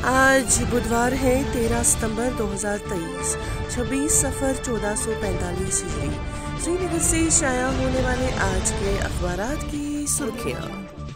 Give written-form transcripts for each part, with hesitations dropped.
آج بدوار ہے 13 ستمبر 2023، 26 صفر 1445 ہجری۔ سری نگر سے شائع ہونے والے آج کے اخبارات کی سرخیاں۔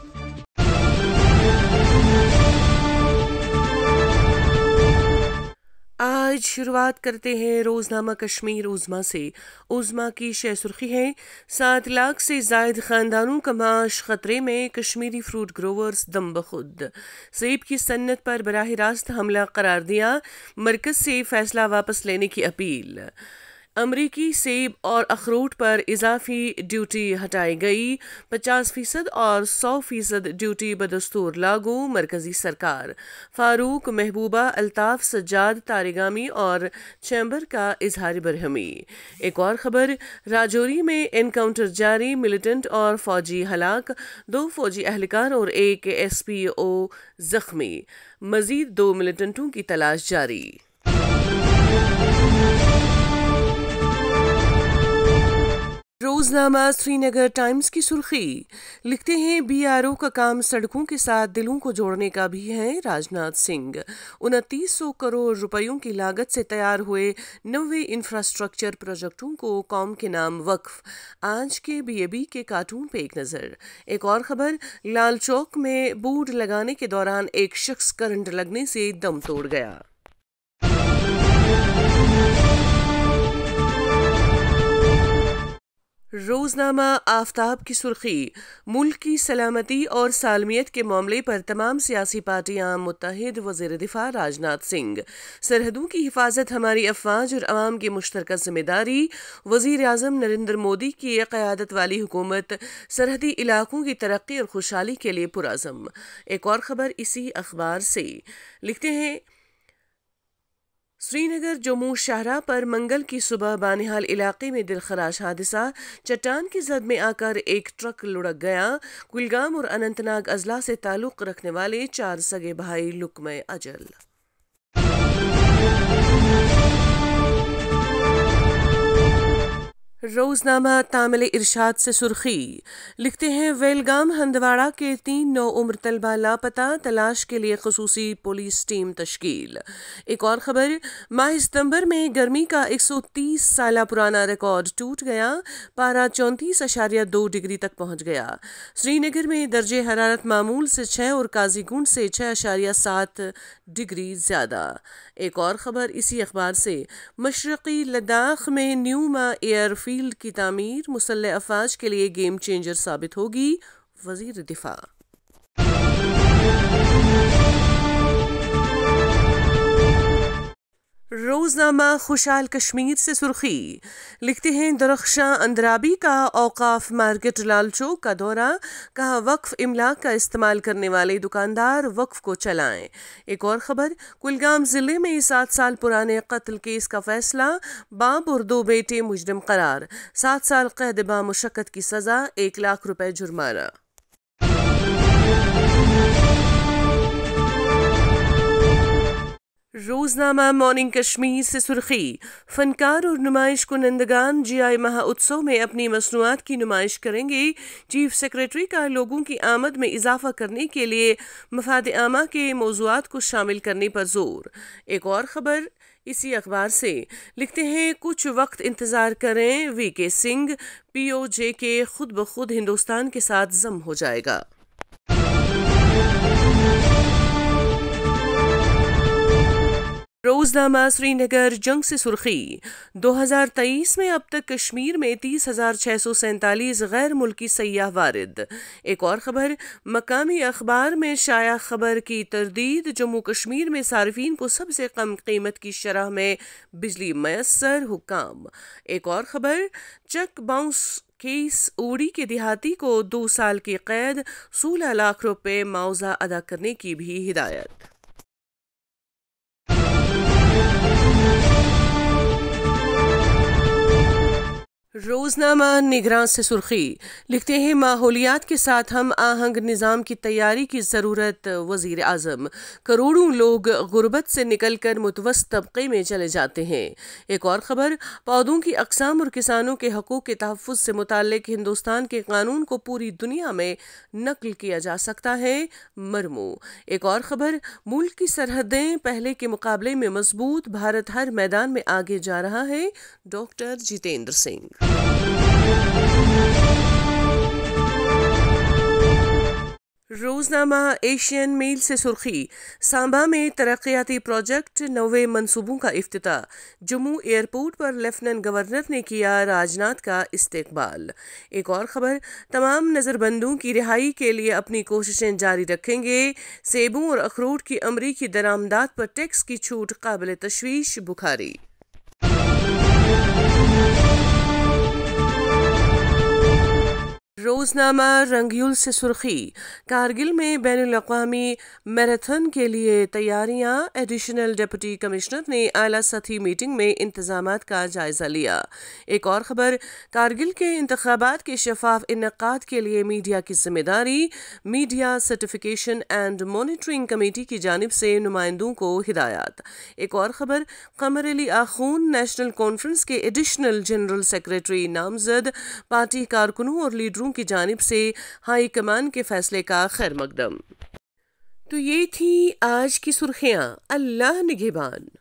آج شروعات کرتے ہیں روزنامہ کشمیر عظمیٰ سے۔ عظمیٰ کی شہ سرخی ہے: 7 لاکھ سے زائد خاندانوں کا معاش خطرے میں، کشمیری فروٹ گروورز دم بخود۔ سیب کی صنعت پر براہ راست حملہ قرار دیا، مرکز سے فیصلہ واپس لینے کی اپیل۔ امریکی سیب اور اخروٹ پر اضافی ڈیوٹی ہٹائی گئی، 50% اور 100% ڈیوٹی بدستور لاگو، مرکزی سرکار۔ فاروق، محبوبہ، الطاف، سجاد، تارگامی اور چیمبر کا اظہار برہمی۔ ایک اور خبر: راجوری میں انکاؤنٹر جاری، ملیٹنٹ اور فوجی ہلاک، 2 فوجی اہلکار اور 1 SPO زخمی، مزید 2 ملیٹنٹوں کی تلاش جاری۔ روزنامہ سری نگر ٹائمز کی سرخی لکھتے ہیں: BRO کا کام سڑکوں کے ساتھ دلوں کو جوڑنے کا بھی ہے۔ راجناتھ سنگھ 2900 کروڑ روپیوں کی لاگت سے تیار ہوئے 90 انفراسٹرکچر پروجیکٹوں کو قوم کے نام وقف۔ آج کے BAB کے کارٹون پہ ایک نظر۔ ایک اور خبر: لال چوک میں بورڈ لگانے کے دوران ایک شخص کرنٹ لگنے سے دم توڑ گیا۔ روزنامہ آفتاب کی سرخی: ملک کی سلامتی اور سالمیت کے معاملے پر تمام سیاسی پارٹیاں متحد، وزیر دفاع راجناتھ سنگھ۔ سرحدوں کی حفاظت ہماری افواج اور عوام کی مشترکہ ذمہ داری، وزیر اعظم نریندر مودی کی قیادت والی حکومت سرحدی علاقوں کی ترقی اور خوشحالی کے لیے پرعزم۔ ایک اور خبر اسی اخبار سے لکھتے ہیں: سری نگر جموں شاہراہ پر منگل کی صبح بانہال علاقے میں دلخراش حادثہ، چٹان کی زد میں آ کر ایک ٹرک لڑک گیا۔ کلگام اور اننت ناگ اضلاع سے تعلق رکھنے والے 4 سگے بھائی لقمۂ اجل۔ روزنامہ تامل ارشاد سے سرخی لکھتے ہیں: ویلگام ہندواڑہ کے 3 نوعمر طلبہ لاپتہ، تلاش کے لیے خصوصی پولیس ٹیم تشکیل۔ ایک اور خبر: ماہ ستمبر میں گرمی کا 130 سالہ پرانا ریکارڈ ٹوٹ گیا، پارہ 34.2 ڈگری تک پہنچ گیا۔ سری نگر میں درجہ حرارت معمول سے 6 اور قاضی گنڈ سے 6.7 ڈگری زیادہ۔ ایک اور خبر اسی اخبار سے: مشرقی لداخ میں نیوما ایئر فیلڈ کی تعمیر مسلح افواج کے لیے گیم چینجر ثابت ہوگی، وزیر دفاع۔ روزنامہ خوشحال کشمیر سے سرخی لکھتے ہیں: درخشاں اندرابی کا اوقاف مارکیٹ لال چوک کا دورہ، کہا وقف املاک کا استعمال کرنے والے دکاندار وقف کو چلائیں۔ ایک اور خبر: کلگام ضلع میں 7 سال پرانے قتل کیس کا فیصلہ، باپ اور 2 بیٹے مجرم قرار، 7 سال قید بامشقت کی سزا، 1 لاکھ روپے جرمانہ۔ روزنامہ مارننگ کشمیر سے سرخی: فنکار اور نمائش کنندگان GI مہا میں اپنی مصنوعات کی نمائش کریں گے، چیف سیکریٹری کا لوگوں کی آمد میں اضافہ کرنے کے لیے مفاد عامہ کے موضوعات کو شامل کرنے پر زور۔ ایک اور خبر اسی اخبار سے لکھتے ہیں: کچھ وقت انتظار کریں، VK سنگھ POJ کے خود بخود ہندوستان کے ساتھ ضم ہو جائے گا۔ روزنامہ سری نگر جنگ سے سرخی: 2023 میں اب تک کشمیر میں 30,647 غیر ملکی سیاح وارد۔ ایک اور خبر: مقامی اخبار میں شائع خبر کی تردید، جموں کشمیر میں صارفین کو سب سے کم قیمت کی شرح میں بجلی میسر، حکام۔ ایک اور خبر: چیک باؤنس کیس، اوڑی کے دیہاتی کو 2 سال کی قید، 16 لاکھ روپے معاوضہ ادا کرنے کی بھی ہدایت۔ روزنامہ نگراں سے سرخی لکھتے ہیں ماحولیات کے ساتھ ہم آہنگ نظام کی تیاری کی ضرورت وزیر اعظم کروڑوں لوگ غربت سے نکل کر متوسط طبقے میں چلے جاتے ہیں۔ ایک اور خبر پودوں کی اقسام اور کسانوں کے حقوق کے تحفظ سے متعلق ہندوستان کے قانون کو پوری دنیا میں نقل کیا جا سکتا ہے مرمو۔ ایک اور خبر ملک کی سرحدیں پہلے کے مقابلے میں مضبوط، بھارت ہر میدان میں آگے جا رہا ہے، ڈاکٹر جتیندر سنگھ۔ روزنامہ ایشین میل سے سرخی سانبا میں ترقیاتی پروجیکٹ 90 منصوبوں کا افتتاح، جموں ایئرپورٹ پر لیفٹیننٹ گورنر نے کیا راج ناتھ کا استقبال۔ ایک اور خبر تمام نظر بندوں کی رہائی کے لیے اپنی کوششیں جاری رکھیں گے، سیبوں اور اخروٹ کی امریکی درآمدات پر ٹیکس کی چھوٹ قابل تشویش، بخاری۔ روزنامہ رنگیول سے سرخی کارگل میں بین الاقوامی میراتھن کے لیے تیاریاں، ایڈیشنل ڈپٹی کمشنر نے اعلیٰ سطحی میٹنگ میں انتظامات کا جائزہ لیا۔ ایک اور خبر کارگل کے انتخابات کے شفاف انعقاد کے لیے میڈیا کی ذمہ داری، media certification and monitoring committee کی جانب سے نمائندوں کو ہدایات۔ ایک اور خبر قمر علی آخون نیشنل کانفرنس کے ایڈیشنل جنرل سیکریٹری نامزد، پارٹی کارکنوں اور لیڈروں کی جانب سے ہائی کمان کے فیصلے کا خیر مقدم۔ تو یہ تھی آج کی سرخیاں، اللہ نگہبان۔